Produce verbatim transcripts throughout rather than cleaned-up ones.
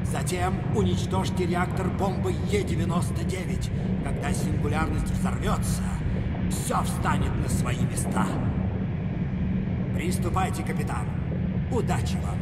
Затем уничтожьте реактор бомбы Е девяносто девять. Когда сингулярность взорвется, все встанет на свои места. Приступайте, капитан. Удачи вам.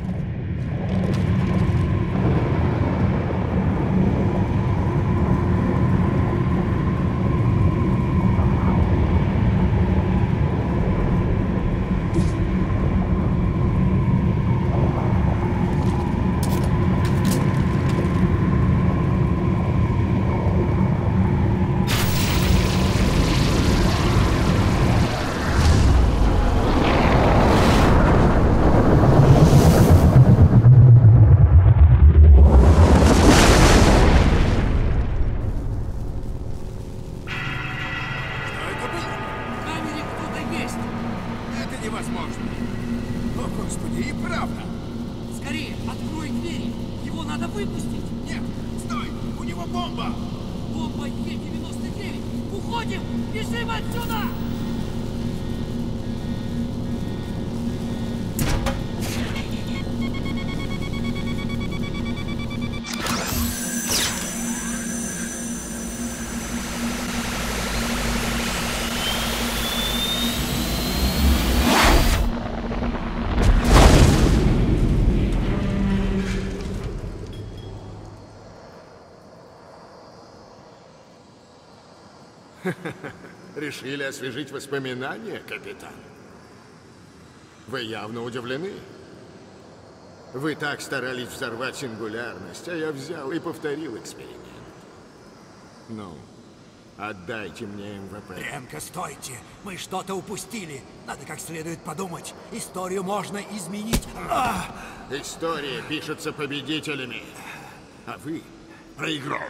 Решили освежить воспоминания, капитан? Вы явно удивлены. Вы так старались взорвать сингулярность, а я взял и повторил эксперимент. Ну, отдайте мне эм вэ пэ. Ренка, стойте! Мы что-то упустили. Надо как следует подумать. Историю можно изменить. А! История пишется победителями, а вы проиграли.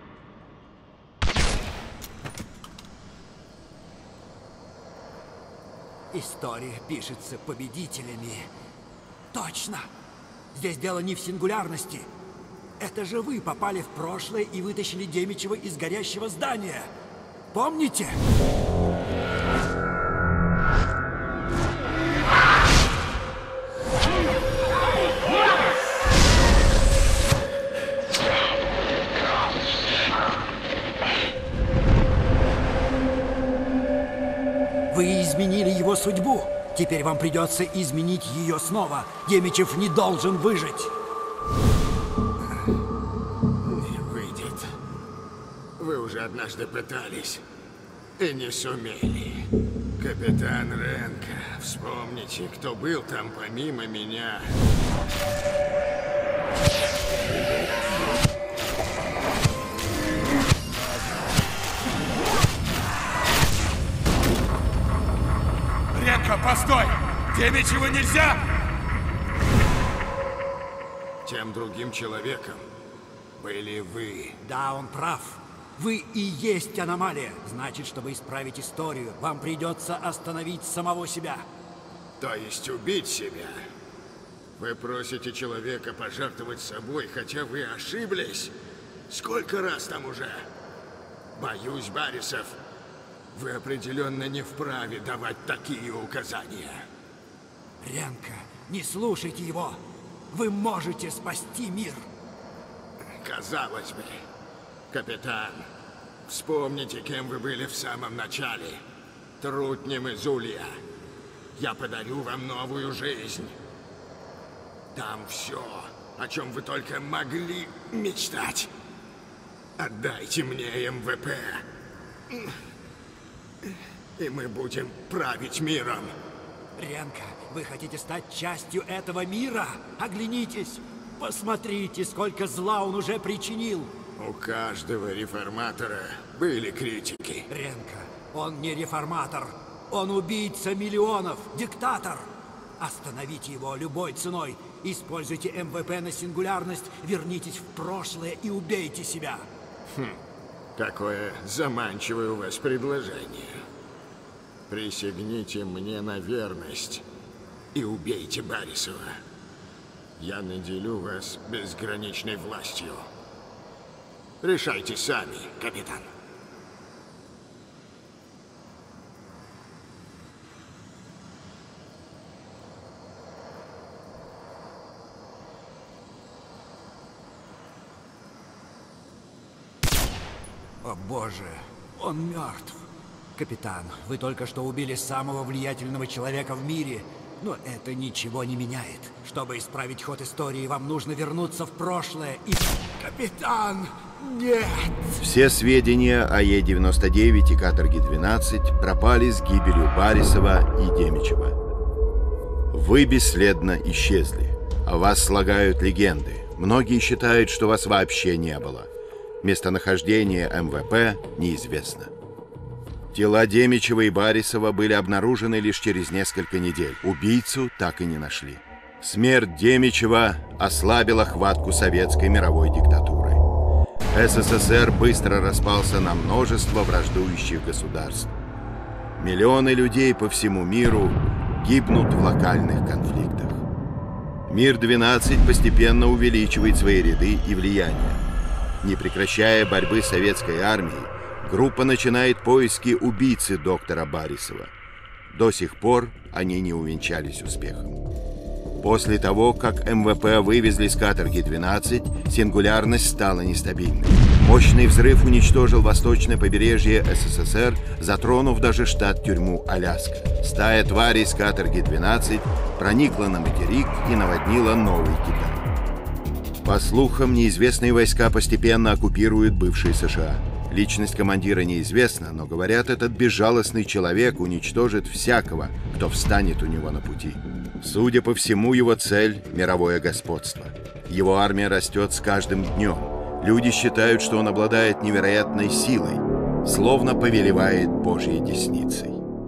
История пишется победителями. Точно! Здесь дело не в сингулярности. Это же вы попали в прошлое и вытащили Демичева из горящего здания. Помните? Вы изменили его судьбу. Теперь вам придется изменить ее снова. Демичев не должен выжить. Не выйдет. Вы уже однажды пытались и не сумели. Капитан Ренка, вспомните, кто был там помимо меня. Ренка, постой! Демичева нельзя! Тем другим человеком были вы. Да, он прав. Вы и есть аномалия. Значит, чтобы исправить историю, вам придется остановить самого себя. То есть убить себя? Вы просите человека пожертвовать собой, хотя вы ошиблись? Сколько раз там уже? Боюсь, Барисов, вы определенно не вправе давать такие указания. Ренка, не слушайте его. Вы можете спасти мир. Казалось бы. Капитан, вспомните, кем вы были в самом начале. Трутнем из Улья. Я подарю вам новую жизнь. Там все, о чем вы только могли мечтать. Отдайте мне эм вэ пэ. И мы будем править миром. Ренка, вы хотите стать частью этого мира? Оглянитесь. Посмотрите, сколько зла он уже причинил. У каждого реформатора были критики. Ренка, он не реформатор. Он убийца миллионов, диктатор. Остановите его любой ценой. Используйте эм вэ пэ на сингулярность, вернитесь в прошлое и убейте себя. Хм, какое заманчивое у вас предложение. Присягните мне на верность и убейте Барисова. Я наделю вас безграничной властью. Решайте сами, капитан. О боже, он мертв. Капитан, вы только что убили самого влиятельного человека в мире, но это ничего не меняет. Чтобы исправить ход истории, вам нужно вернуться в прошлое и... Капитан, нет! Все сведения о Е девяносто девять и Каторге двенадцать пропали с гибелью Барисова и Демичева. Вы бесследно исчезли. О вас слагают легенды. Многие считают, что вас вообще не было. Местонахождение эм вэ пэ неизвестно. Тела Демичева и Барисова были обнаружены лишь через несколько недель. Убийцу так и не нашли. Смерть Демичева ослабила хватку советской мировой диктатуры. эс эс эс эр быстро распался на множество враждующих государств. Миллионы людей по всему миру гибнут в локальных конфликтах. Мир двенадцать постепенно увеличивает свои ряды и влияние. Не прекращая борьбы советской армии, группа начинает поиски убийцы доктора Барисова. До сих пор они не увенчались успехом. После того, как эм вэ пэ вывезли с Каторги двенадцать, сингулярность стала нестабильной. Мощный взрыв уничтожил восточное побережье эс эс эс эр, затронув даже штат-тюрьму Аляска. Стая тварей с Каторги двенадцать проникла на материк и наводнила Новый Китай. По слухам, неизвестные войска постепенно оккупируют бывшие США. Личность командира неизвестна, но, говорят, этот безжалостный человек уничтожит всякого, кто встанет у него на пути. Судя по всему, его цель – мировое господство. Его армия растет с каждым днем. Люди считают, что он обладает невероятной силой, словно повелевает Божьей десницей.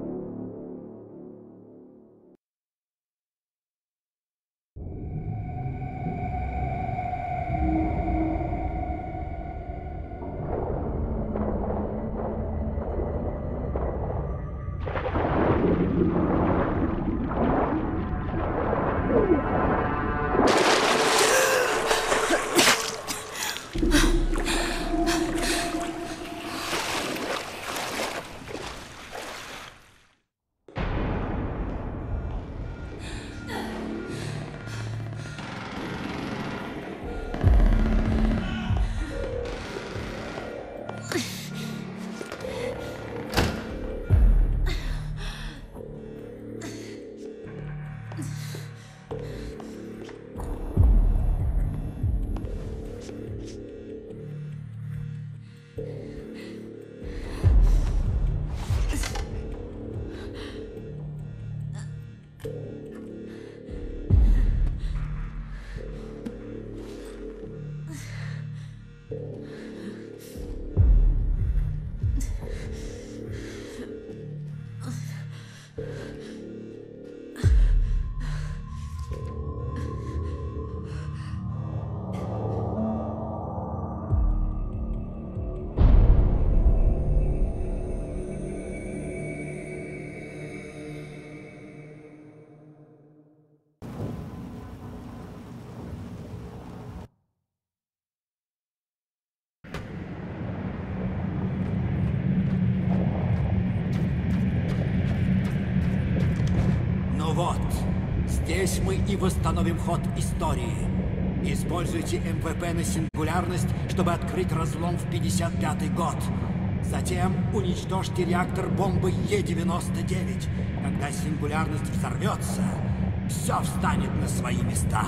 Вот, здесь мы и восстановим ход истории. Используйте эм вэ пэ на сингулярность, чтобы открыть разлом в пятьдесят пятый год. Затем уничтожьте реактор бомбы Е девяносто девять. Когда сингулярность взорвется, все встанет на свои места.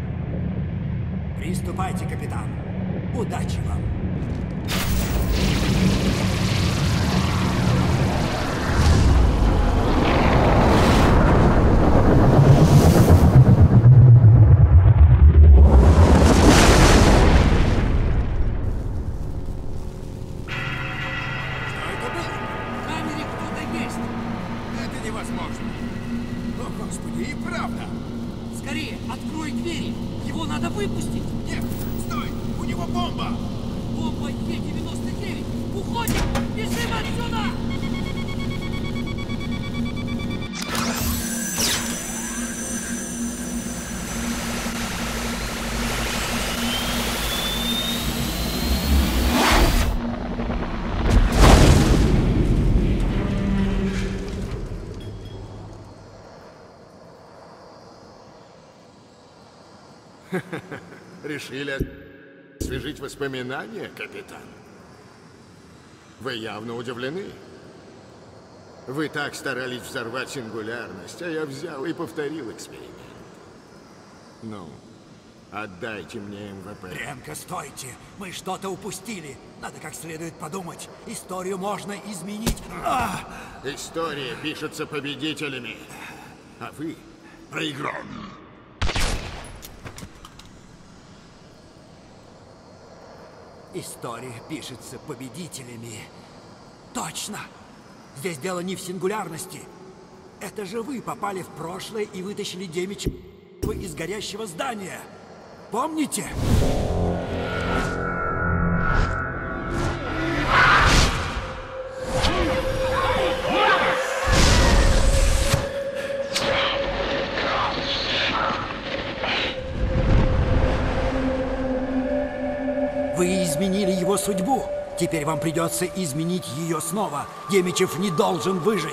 Приступайте, капитан. Удачи вам. Решили освежить воспоминания, капитан? Вы явно удивлены. Вы так старались взорвать сингулярность, а я взял и повторил эксперимент. Ну, отдайте мне эм вэ пэ. Ренка, стойте! Мы что-то упустили. Надо как следует подумать. Историю можно изменить. А! История пишется победителями, а вы проиграли. История пишется победителями. Точно! Здесь дело не в сингулярности. Это же вы попали в прошлое и вытащили Демичева из горящего здания. Помните? Вы изменили его судьбу. Теперь вам придется изменить ее снова. Демичев не должен выжить.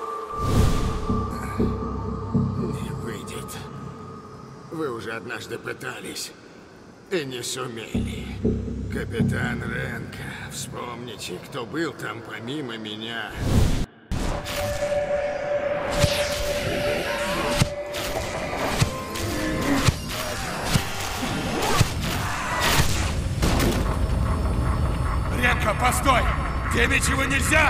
Не выйдет. Вы уже однажды пытались и не сумели. Капитан Ренка, вспомните, кто был там помимо меня. Ренка, постой! Демичева нельзя!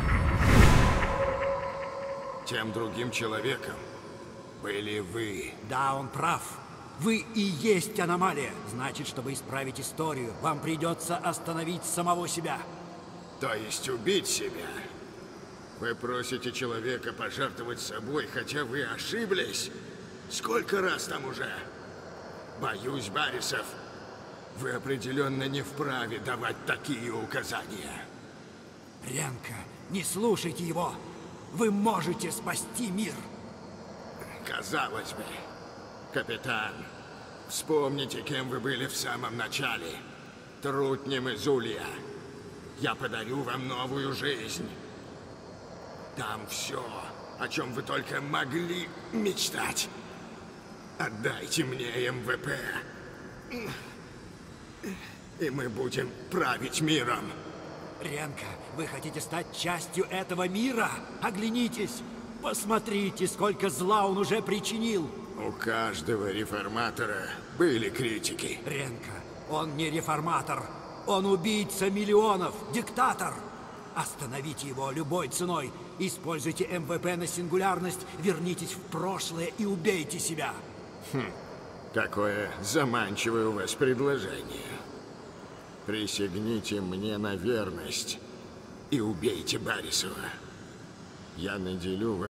Тем другим человеком были вы. Да, он прав. Вы и есть аномалия. Значит, чтобы исправить историю, вам придется остановить самого себя. То есть убить себя? Вы просите человека пожертвовать собой, хотя вы ошиблись? Сколько раз там уже? Боюсь, Барисов, вы определенно не вправе давать такие указания. Ренка, не слушайте его. Вы можете спасти мир. Казалось бы, капитан, вспомните, кем вы были в самом начале. Трутнем из Улья. Я подарю вам новую жизнь. Там все, о чем вы только могли мечтать. Отдайте мне эм вэ пэ. И мы будем править миром. Ренка, вы хотите стать частью этого мира? Оглянитесь! Посмотрите, сколько зла он уже причинил! У каждого реформатора были критики. Ренка, он не реформатор. Он убийца миллионов, диктатор. Остановите его любой ценой. Используйте эм вэ пэ на сингулярность, вернитесь в прошлое и убейте себя. Хм, какое заманчивое у вас предложение. Присягните мне на верность и убейте Барисова. Я наделю вас